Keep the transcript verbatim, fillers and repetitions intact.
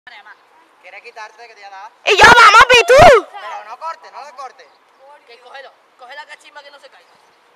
¿Quieres quitarte que te ha dado? ¡Y yo, vamos, Pitu! Pero no corte, no lo corte. Que cógelo, coge la cachimba que no se caiga.